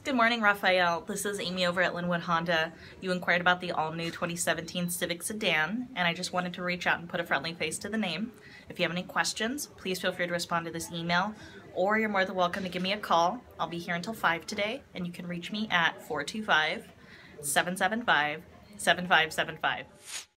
Good morning, Rafael. This is Amy over at Linwood Honda. You inquired about the all-new 2017 Civic sedan, and I just wanted to reach out and put a friendly face to the name. If you have any questions, please feel free to respond to this email, or you're more than welcome to give me a call. I'll be here until 5 today, and you can reach me at 425-775-7575.